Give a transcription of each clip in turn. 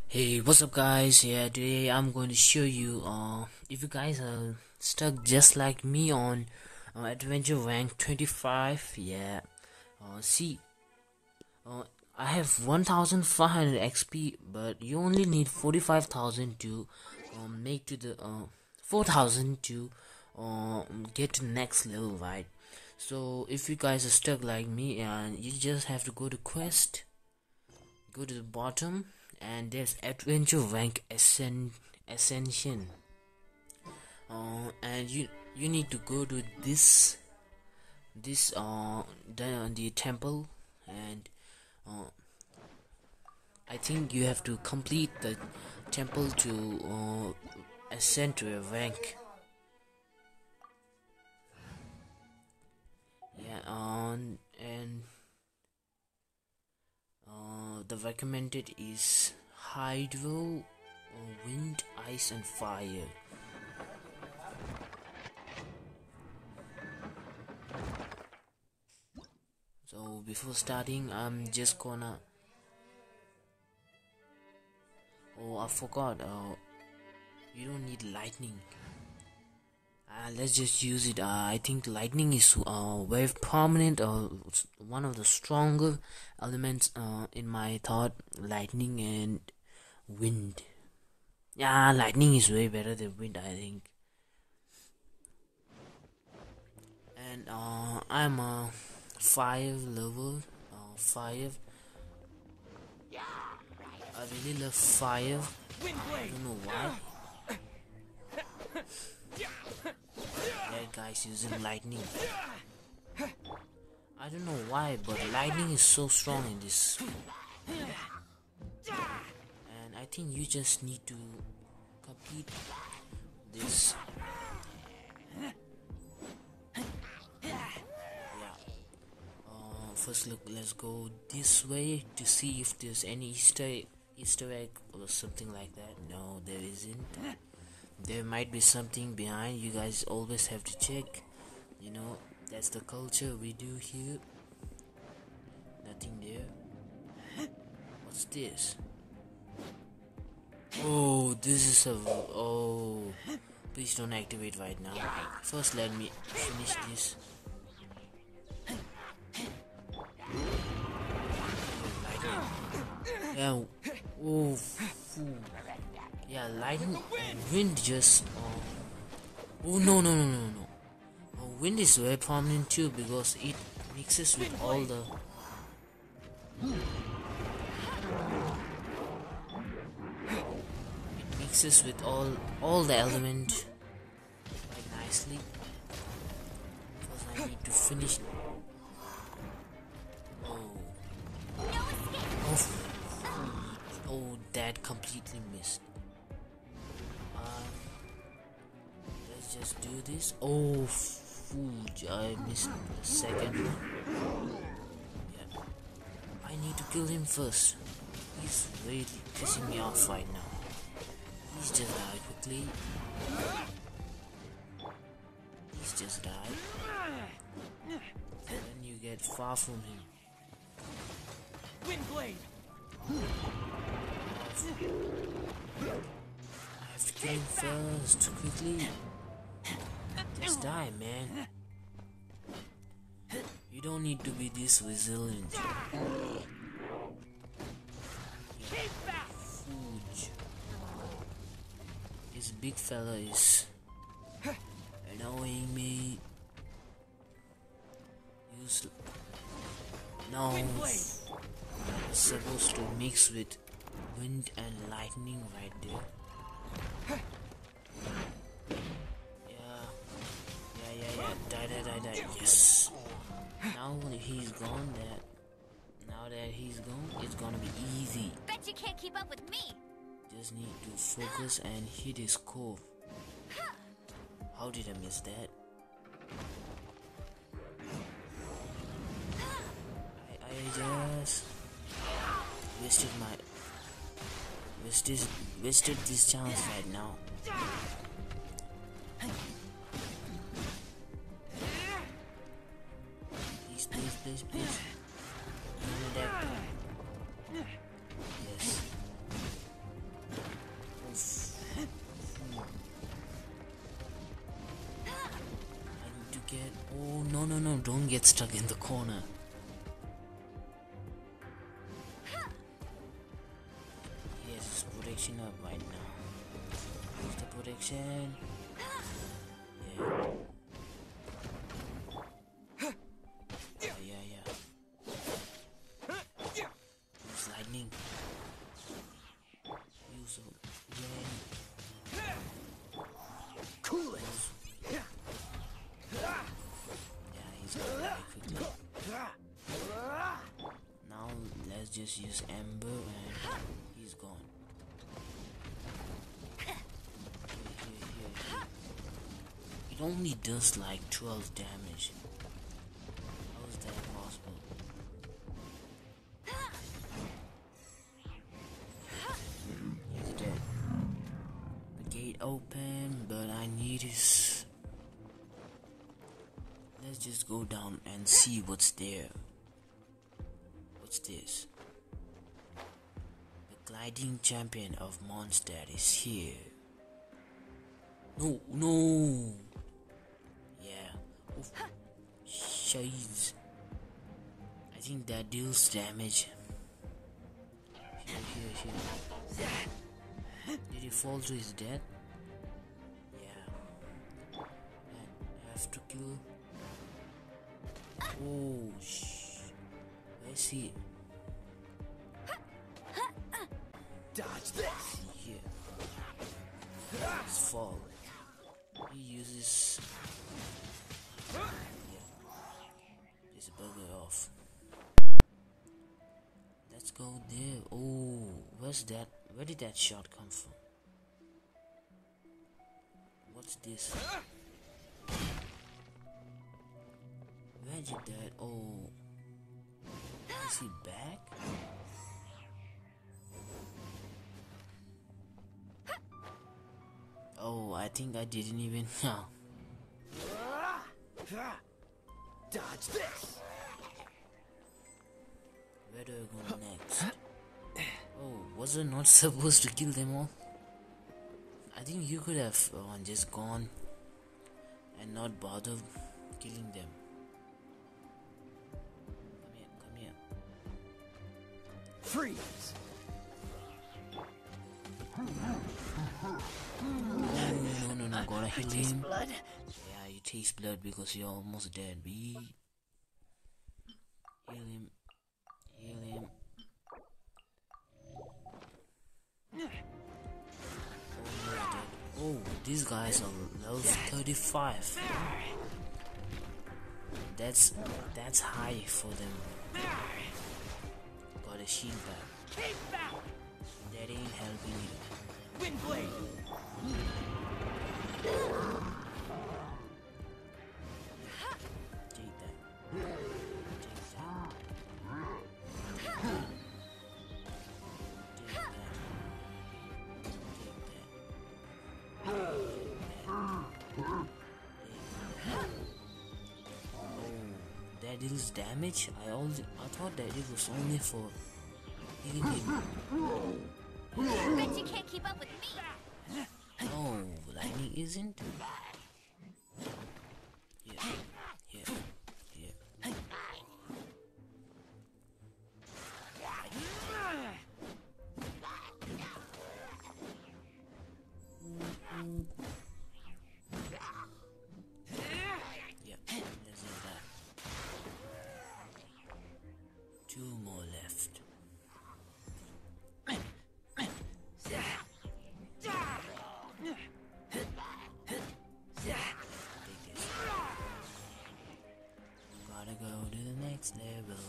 Hey, what's up guys? Yeah, today I'm going to show you if you guys are stuck just like me on adventure rank 25. Yeah, see, uh, I have 1500 XP, but you only need 45,000 to make to the 4,000 to get to the next level, right? So if you guys are stuck like me, and you just have to go to quest, go to the bottom, and there's adventure rank ascension, and you need to go to the temple, and uh, I think you have to complete the temple to ascend to a rank. Yeah, and the recommended is hydro, wind, ice, and fire. So before starting, I'm just gonna. Oh, I forgot. You don't need lightning. Let's just use it. I think lightning is very prominent. One of the stronger elements in my thought. Lightning and wind. Yeah, lightning is way better than wind, I think. And I'm a 5 level. 5. I really love fire. I don't know why. That guy's using lightning. I don't know why, but lightning is so strong in this. And I think you just need to complete this. Yeah. First, look. Let's go this way to see if there's any Easter egg or something like that. No, there isn't. There might be something behind. You guys always have to check. You know, that's the culture we do here. Nothing there. What's this? Oh, this is a. Oh, please don't activate right now. First, let me finish this. Yeah. Oh, yeah, lightning and wind just. Oh no no no no no. Wind is very prominent too because it mixes with all the. It mixes with all the element quite nicely. Because I need to finish. Oh, that completely missed. Let's just do this. Oh, food! I missed the second one. Yeah, I need to kill him first. He's really pissing me off right now. Please just die quickly. Please just die. And then you get far from him. Windblade. I have to kill him first, quickly. Just die, man. You don't need to be this resilient. Huge. This big fella is annoying me. No. It's supposed to mix with wind and lightning right there. Yeah. Die. Yes. Now he's gone. Now that he's gone, it's gonna be easy. Bet you can't keep up with me. Just need to focus and hit his core. How did I miss that? I just wasted this chance right now. Please. Yes. don't get stuck in the corner. Yes, his protection up right now. Use the protection. Yeah. Use lightning. Use rain. Cool it. Yeah, he's gonna die quickly. Now let's just use Ember and he's gone. Here. It only does like 12 damage. How is that possible? He's dead. The gate open, but I need his... Let's just go down and see what's there. What's this? The gliding champion of Mondstadt is here. No. Yeah. Oof. Shades. I think that deals damage. Here. Did he fall to his death? Yeah. And I have to kill. Oh, where's he? Dodge this. Here. His fall. He uses. Yeah. Just bugger off. Let's go there. Oh, where's that? Where did that shot come from? What's this? Where did that? Oh, is he back? Oh, I think I didn't even know. Dodge this. Where do I go next? Oh, was I not supposed to kill them all? I think you could have just gone and not bothered killing them. Come here. Freeze. No, gotta heal him. Blood. Yeah, you taste blood because you're almost dead, B. Heal him. Oh, these guys are level 35. That's high for them. Got a shield back. That ain't helping you. Wind blade. Take that. That deals damage? I thought that it was only for healing him. Bet you can't keep up with me. No, lightning isn't. Here. Yeah, let's do that. 2 more left. Gotta go to the next level.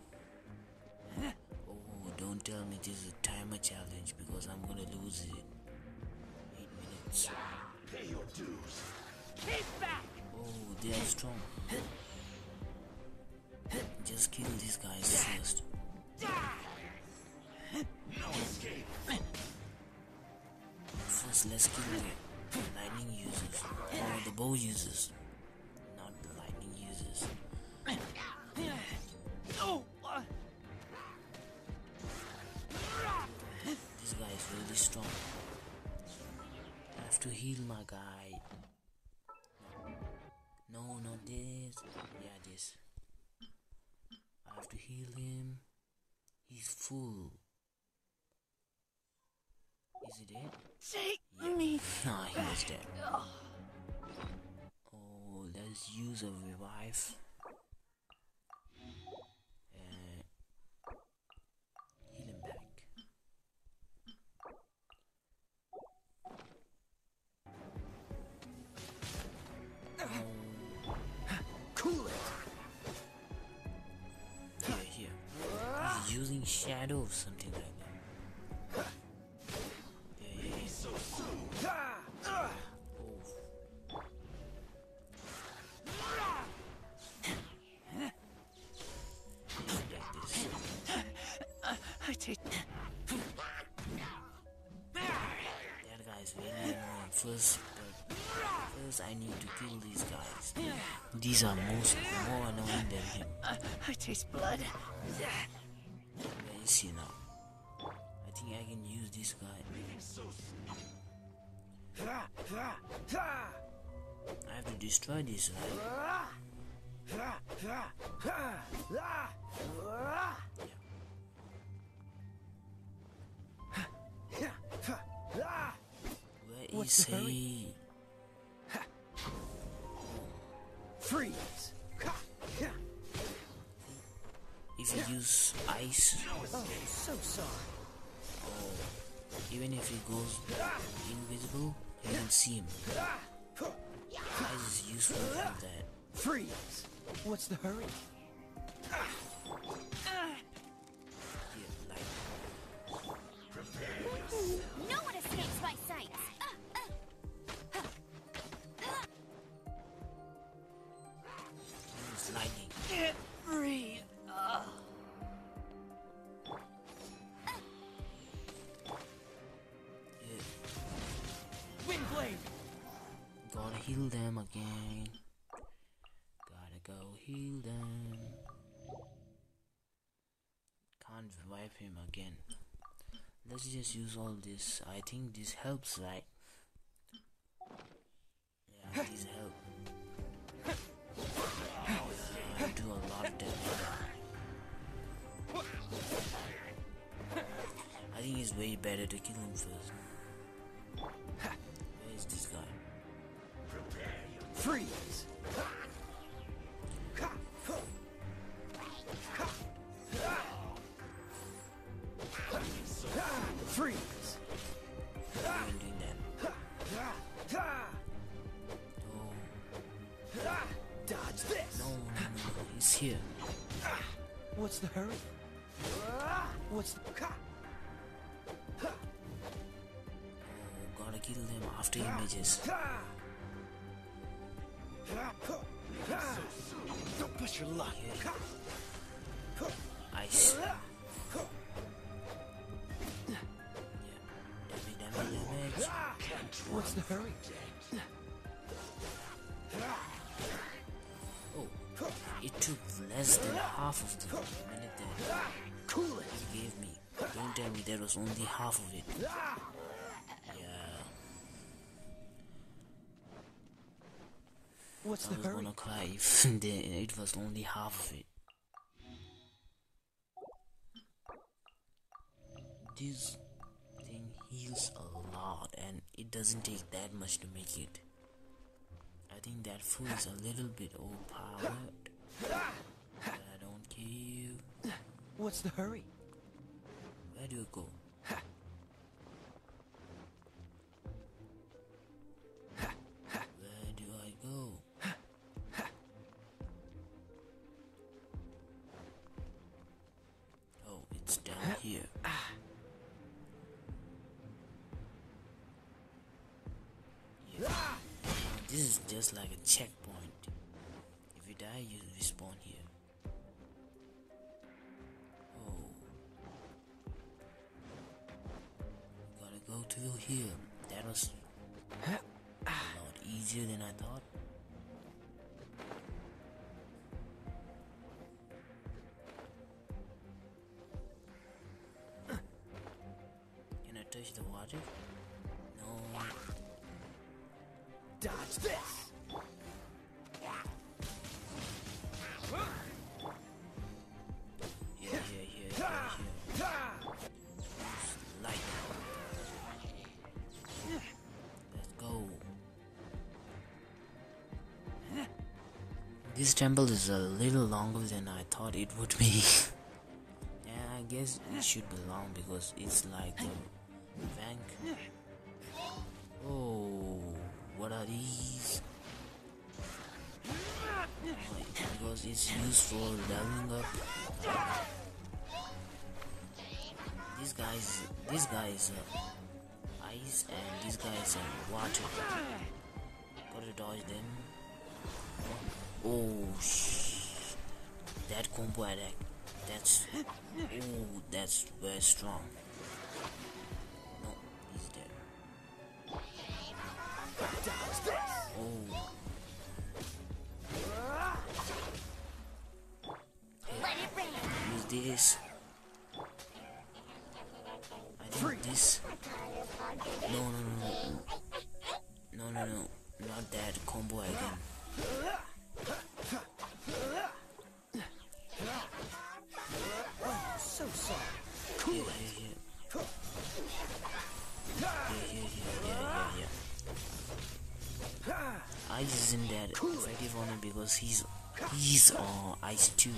Oh, don't tell me this is a timer challenge because I'm gonna lose it. 8 minutes. Pay your dues. Keep back. Oh, they are strong. Just kill these guys first. No escape. First, let's kill the lightning users. Or the bow users. Not the lightning users. Oh. This guy is really strong. I have to heal my guy. No, not this. Yeah, this. I have to heal him. He's full. Is he dead? Take me. Nah, he was dead. Oh, let's use a revive. And heal him back. Cool it. Here. He's using shadow or something like that. So soon. Oh. Like this. I take. That guy's really annoying. First I need to kill these guys. These are more annoying than him. I taste blood. Where is he now? I think I can use this guy. I have to destroy this, right? Where is he? Freeze. If you use ice, Oh, so sorry. even if he goes invisible, you can see him. Ice is useful like that. Freeze. What's the hurry? Here, like No one escapes my sight. use lightning. Can't breathe. Yeah. Wind blade. Gotta heal them again. Gotta go heal them. Can't revive him again. Let's just use all this. I think this helps, right? Yeah, this help. I do a lot of damage. I think it's way better to kill him first. Where is this guy? Freeze. Freeze. Why are you doing that? Oh, Dodge this. no, he's here. What's the hurry? What's the... Oh, gotta kill them after images. Don't push your luck. Ice. Damage. What's the hurry? Oh, it took less than half of the minute that Cool it. he gave me. Don't tell me that was only half of it. Yeah. What's I the was hurry? gonna cry if it was only half of it. This thing heals a lot and it doesn't take that much to make it. I think that food is a little bit overpowered. But I don't care. What's the hurry? Where do you go? Where do I go? Oh, it's down here. Yeah. This is just like a checkpoint. If you die, you respawn here. Oh. Gotta go to here. That was a lot easier than I thought. Can I touch the water? No. Dodge this. This temple is a little longer than I thought it would be. Yeah, I guess it should be long because it's like the bank. Oh, what are these? Oh, because it's used for leveling up. This guy is ice and this guy is water. Gotta dodge them. Oh, that combo attack. That's very strong. No, he's dead. Oh. Let it rain. Use this. I think this. No. Not that combo again. So sorry. Here. Ice isn't that effective on him because he's ice too.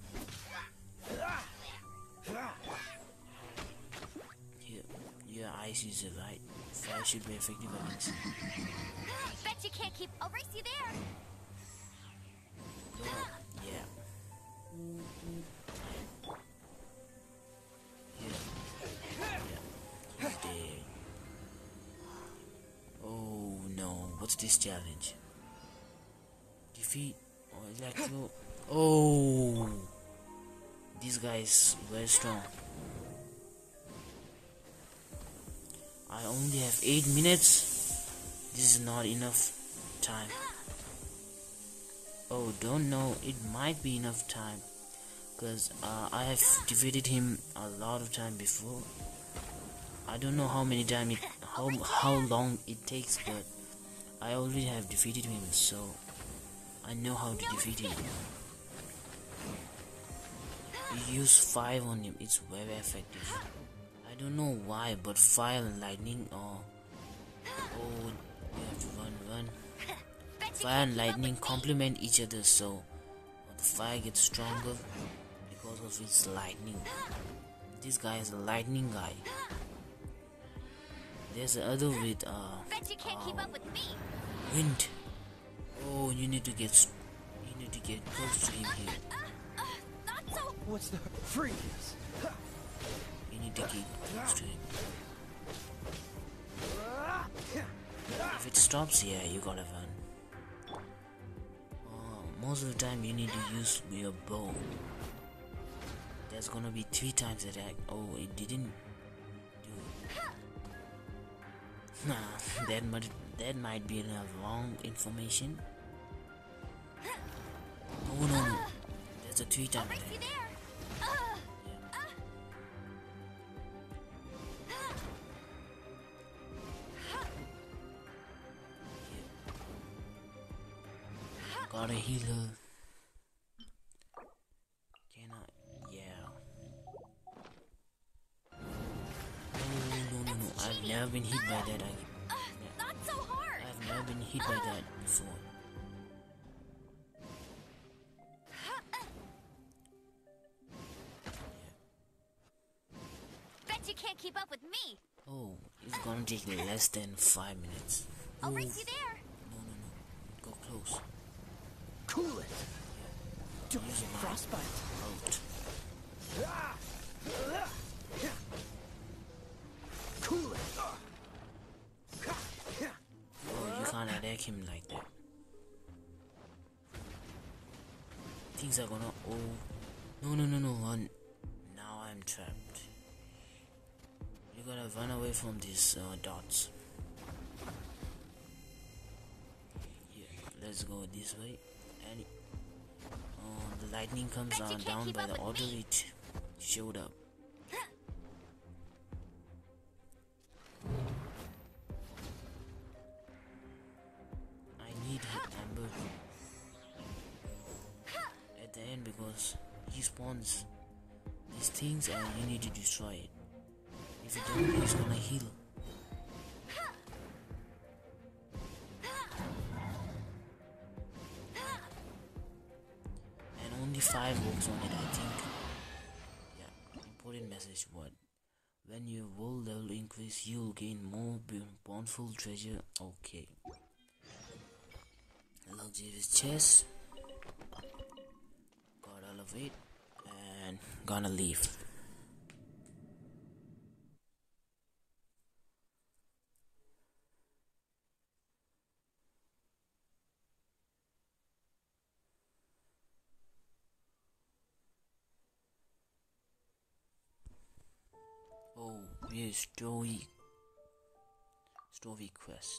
Yeah, ice is right. Fire should be effective against him. Bet you can't keep. I'll race you there. Yeah. He's dead. Oh no, what's this challenge? Defeat or electro. Oh, this guy is very strong. I only have 8 minutes. This is not enough time. Oh, don't know. It might be enough time because I have defeated him a lot of time before. I don't know how many time how long it takes, but I already have defeated him, so I know how to defeat him. You use 5 on him. It's very effective. I don't know why, but fire and lightning oh, you have to run. Fire and lightning complement each other, so the fire gets stronger because of its lightning. This guy is a lightning guy. There's the other with Bet you can't keep up with me. wind. Oh, you need to get close to him here. Not so. What's the freeze? You need to get close to him. If it stops here, you gotta run. Most of the time you need to use your bow. There's gonna be 3 times attack. Oh, it didn't do it. Nah, that might be wrong information. Oh no. There's a 3 time I'll race you attack. there. Gotta heal her. Can I? Yeah. No. I've never been hit by that. Not so hard. I've never been hit by that before. Bet you can't keep up with me. Oh, it's gonna take less than 5 minutes. I'll Oh, race you there. no. Go close. Cool it. Don't Use get my frostbite. out. Cool it. Oh, you can't attack him like that. Things are gonna. Oh, no, run. Now I'm trapped. You gotta run away from these dots. Here, let's go this way. And the lightning comes Bet you can't down keep by up the with order me. it showed up. I need Amber at the end because he spawns these things and you need to destroy it. If you don't, he's gonna heal. guess what? When your world level increase, you'll gain more bountiful treasure. Okay. Luxurious chest. Got all of it. And gonna leave. Oh, here's story quest.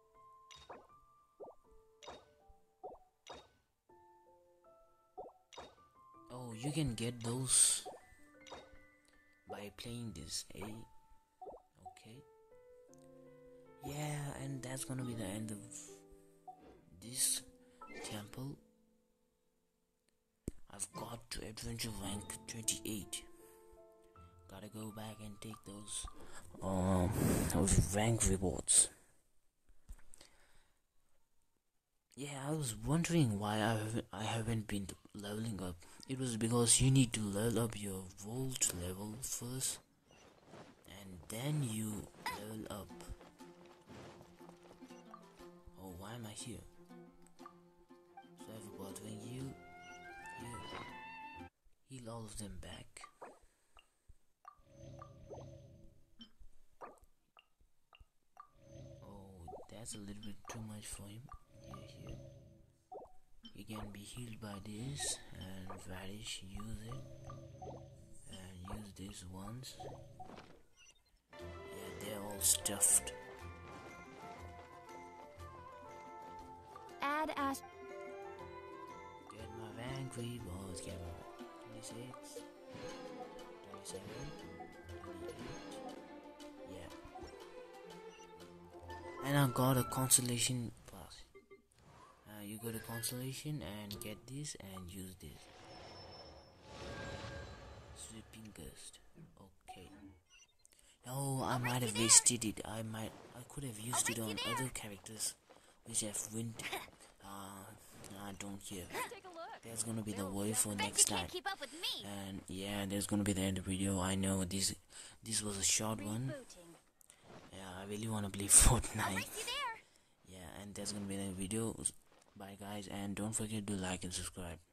Oh, you can get those by playing this, eh? Okay. Yeah, and that's gonna be the end of this temple. I've got to adventure rank 28. Gotta go back and take those rank rewards. Yeah, I was wondering why I haven't been leveling up. It was because you need to level up your vault level first, and then you level up. Oh, why am I here? Sorry for bothering you. Here, heal all of them back. Oh, that's a little bit too much for him. Here. You can be healed by this, and Radish, use it. And use this once. Yeah, they're all stuffed. Add Ash. Get my rank rewards, get my 26, 27, 28. Yeah. And I got a constellation pass. You go to constellation and get this and use this. Sweeping gust. Okay. Oh, I might have wasted it. I could have used it on other characters which have went. I don't care. There's gonna be the way for next time. And yeah, there's gonna be the end of the video. I know this was a short one. Yeah, I really wanna play Fortnite. Yeah, and there's gonna be the video. Bye guys, and don't forget to like and subscribe.